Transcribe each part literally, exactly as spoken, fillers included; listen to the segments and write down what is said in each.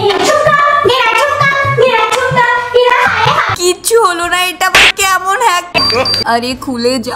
কিচ্ছু হলো না, এটা আবার কেমন হ্যাক? আরে খুলে যা।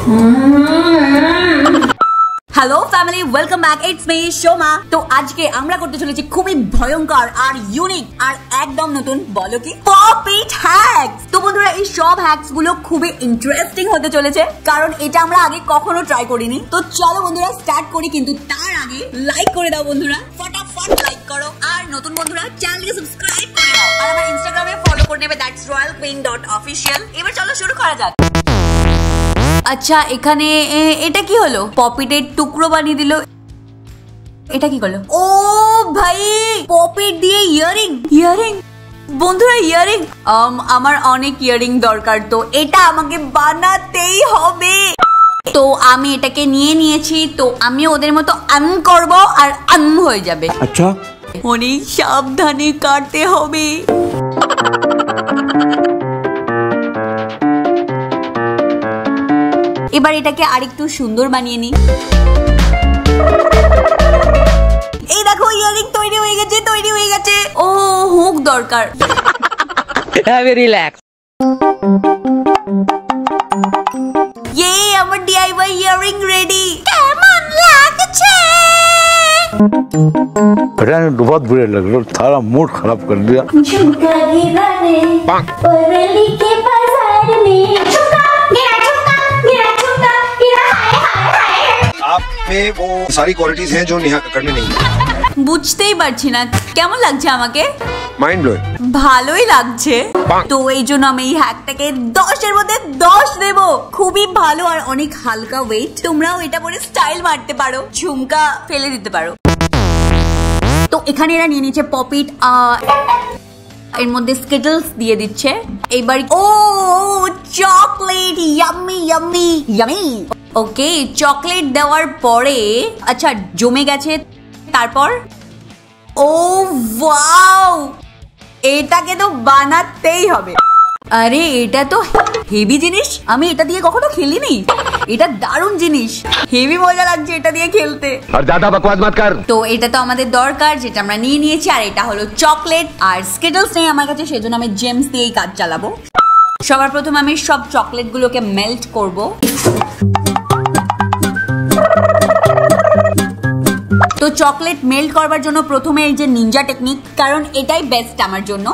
Hello family, welcome back, it's me Shoma. তো আজকে আমরা করতে চলেছি খুবই ভয়ঙ্কর আর ইউনিক আর একদম নতুন, বলো কি, পপ ইট হ্যাকস। তো বন্ধুরা, এই সব হ্যাকস গুলো খুবই ইন্টারেস্টিং হতে চলেছে, কারণ এটা আমরা আগে কখনো ট্রাই করিনি। তো চলো বন্ধুরা স্টার্ট করি, কিন্তু তার আগে লাইক করে দাও বন্ধুরা, ফটাফট লাইক করো। আর নতুন বন্ধুরা চ্যানেলকে সাবস্ক্রাইব করে দাও, আর আমার ইনস্টাগ্রামে ফলো করে নেবে, that's royal queen dot official. এবার চলো শুরু করা যাক। আচ্ছা, এখানে এটা কি হলো? পপিটের টুকরো বানিয়ে দিল, এটা কি করলো? ও ভাই, পপিট দিয়ে ইয়ারিং ইয়ারিং বন্ধুরা, ইয়ারিং। আমার অনেক ইয়ারিং দরকার, তো এটা আমাকে বানাতেই হবে। তো আমি এটাকে নিয়ে নিয়েছি, তো আমি ওদের মতো আম করব আর আম হয়ে যাবে। আচ্ছা, অনেক সাবধানে কাটতে হবে। এবার এটাকে আরেকটু সুন্দর বানিয়ে নি। এই দেখো, ইয়ারিং তৈরি হয়ে গেছে, তৈরি হয়ে গেছে। ও, হুক দরকার। Have a relax. ये আমার ডিআইওয়াই ইয়ারিং রেডি। কেমন লাগছে? बेटा ने बहुत बुरे लग रहे, सारा मूड खराब कर दिया। झुमका गिरा रे परली के बाजार में, झुमका गिरा झुमका गिरा झुमका गिरा, हाय हाय हाय। आप में वो सारी क्वालिटीज हैं जो नेहा कक्कड़ में नहीं है। বুঝতেই পারছি না কেমন লাগছে আমাকে। Mind blowing. ভালোই লাগছে। তো এই জন্য আমি এই হ্যাকটাকে দশের মধ্যে দশ দেব। খুবই ভালো আর অনেক হালকা ওয়েট। তোমরাও এটা পরে স্টাইল মারতে পারো, ঝুমকা ফেলে দিতে পারো। তো এখানে এরা নিয়ে নিচ্ছে পপিট, এর মধ্যে স্কিটলস দিয়ে দিচ্ছে। এইবার ও chocolate, yummy yummy yummy. Okay, chocolate দেওয়ার পরে আচ্ছা জমে গেছে। তারপর ও ওয়াও, এটাকে তো বানাতেই হবে। আরে এটা তো হেভি জিনিস, আমি এটা দিয়ে কখনো খেলিনি। এটা দারুণ জিনিস, হেভি মজা লাগছে এটা দিয়ে খেলতে। और ज्यादा बकवास मत कर। তো এটা তো আমাদের দরকার, যেটা আমরা নিয়ে নিয়েছি। আর এটা হলো চকলেট, আর স্কিটলস নেই আমার কাছে, সেজন্য আমি জেমস দিয়েই কাজ চালাবো। সবার প্রথমে আমি সব চকলেট গুলোকে মেল্ট করব। তো চকলেট মেল্ট করবার জন্য প্রথমে এই যে নিনজা টেকনিক, কারণ এটাই বেস্ট আমার জন্য।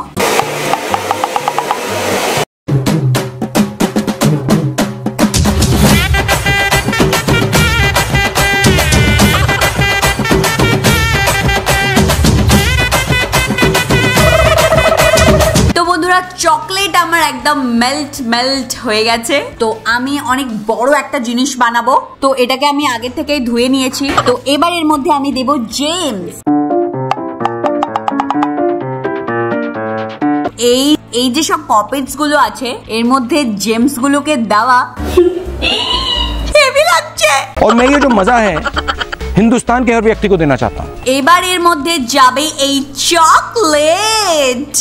চকলেট আমার একদম মেল্ট মেল্ট হয়ে গেছে। তো আমি অনেক বড় একটা জিনিস বানাবো, তো এটাকে আমি আগে থেকেই ধুয়ে নিয়েছি। তো এবার এর মধ্যে আমি দেব জেমস। এই এই যে সব পপিটস গুলো আছে, এর মধ্যে জেমস গুলোকে দেওয়া হেভি লাগছে। और मैं ये जो मजा है हिंदुस्तान के हर व्यक्ति को देना चाहता हूँ। এবার এর মধ্যে যাবে এই চকলেট।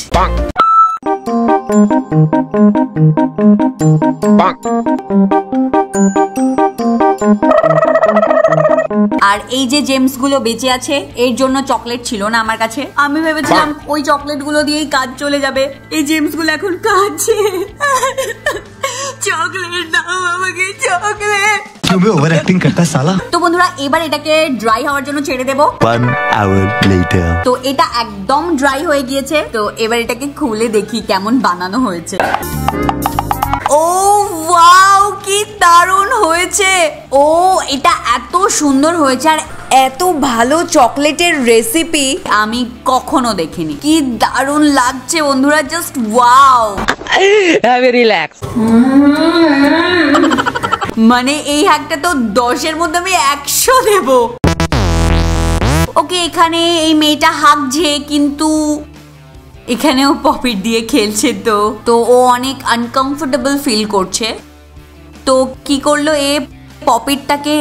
আর এই যে জেমস গুলো বেঁচে আছে, এর জন্য চকলেট ছিল না আমার কাছে। আমি ভেবেছিলাম ওই চকলেট গুলো দিয়েই কাজ চলে যাবে। এই জেমস গুলো এখন কাজে। চকলেট দাও আমাকে, চকলেট। क्यों बे ओवर एक्टिंग करता है साला। তো বন্ধুরা, এবার এটাকে ড্রাই হওয়ার জন্য ছেড়ে দেব। One hour later. তো এটা একদম ড্রাই হয়ে গিয়েছে। তো এবার এটাকে খুলে দেখি কেমন বানানো হয়েছে। ও ওয়াও, কি দারুণ হয়েছে। ও এটা এত সুন্দর হয়েছে, আর এত ভালো চকলেটের রেসিপি আমি কখনো দেখিনি। কি দারুণ লাগছে বন্ধুরা, just wow. Have a relax. মানে এই হ্যাকটা তো দশের মধ্যে আমি একশো দেব। ওকে, এখানে এই মেয়েটা হাঁকছে, কিন্তু এখানেও পপিট দিয়ে খেলছে। তো তো ও অনেক আনকমফোর্টেবল ফিল করছে। তো কি করলো এ, পপিটটাকে,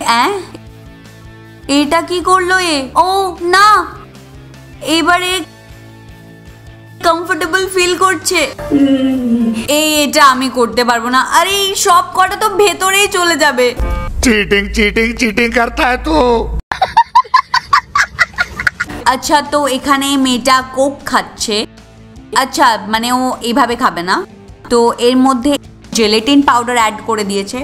এটা কি করলো এ? ও না, এবারে কমফোর্টেবল ফিল করছে। এই এটা আমি করতে পারবো না। আরে সব কটা তো ভেতরেই চলে যাবে। चीटिंग चीटिंग चीटिंग करता है तू। আচ্ছা, তো এখানে মেয়েটা কোক খাচ্ছে। আচ্ছা, মানে ও এইভাবে খাবে না, তো এর মধ্যে জেলেটিন পাউডার অ্যাড করে দিয়েছে।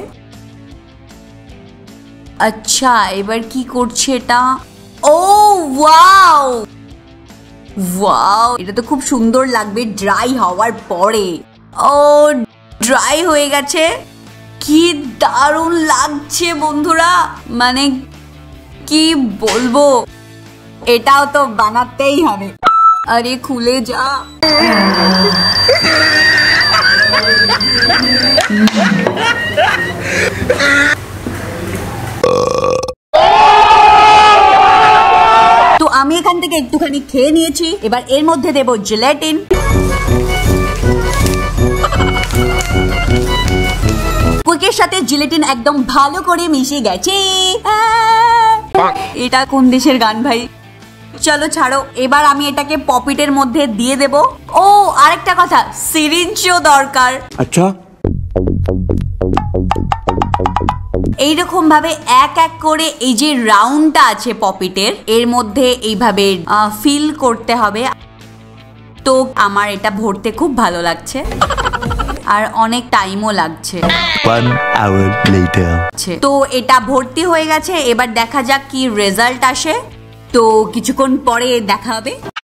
আচ্ছা, এবার কি করছে এটা? ও ওয়াও ওয়াও, এটা তো খুব সুন্দর লাগবে ড্রাই হওয়ার পরে। ও ড্রাই হয়ে গেছে, কি দারুণ লাগছে বন্ধুরা, মানে কি বলবো, এটাও তো বানাতেই হবে। আরে খুলে যা। তো আমি এখান থেকে একটুখানি খেয়ে নিয়েছি, এবার এর মধ্যে দেব জেলেটিন। কোকের সাথে জেলেটিন একদম ভালো করে মিশে গেছে। এটা কোন দেশের গান ভাই? চলো ছাড়ো, এবার আমি এটাকে পপিটের মধ্যে দিয়ে দেব। ও আরেকটা কথা, সিরিঞ্জও দরকার। अच्छा এইরকম ভাবে এক এক করে এই যে রাউন্ডটা আছে পপিটের, এর মধ্যে এইভাবে ফিল করতে হবে। তো আমার এটা ভরতে খুব ভালো লাগছে আর অনেক টাইমও লাগছে। One hour later. তো এটা ভর্তি হয়ে গেছে, এবার দেখা যাক কি রেজাল্ট আসে। তো কিছুক্ষণ পরে দেখা হবে।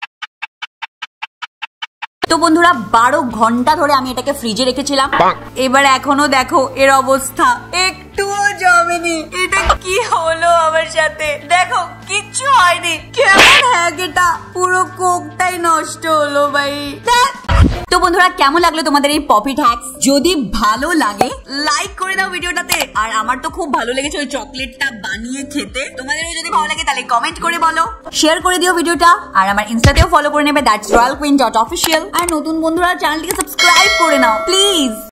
তো বন্ধুরা, বারো ঘন্টা ধরে আমি এটাকে ফ্রিজে রেখেছিলাম, এবার এখনো দেখো এর অবস্থা, একটুও জমেনি। এটা কি হলো আমার সাথে? দেখো কিচ্ছু হয়নি। কেমন হ্যাক এটা, পুরো কোকটাই নষ্ট হলো ভাই। তো বন্ধুরা, কেমন লাগলো তোমাদের এই পপিট হ্যাকস? যদি ভালো লাগে লাইক করে দাও ভিডিওটাতে। আর আমার তো খুব ভালো লেগেছে ওই চকলেটটা বানিয়ে খেতে। তোমাদেরও যদি ভালো লাগে তাহলে কমেন্ট করে বলো, শেয়ার করে দিও ভিডিওটা, আর আমার ইনস্টাতেও ফলো করে নেবে, that's royal queen dot official. আর নতুন বন্ধুরা চ্যানেলটিকে সাবস্ক্রাইব করে নাও প্লিজ।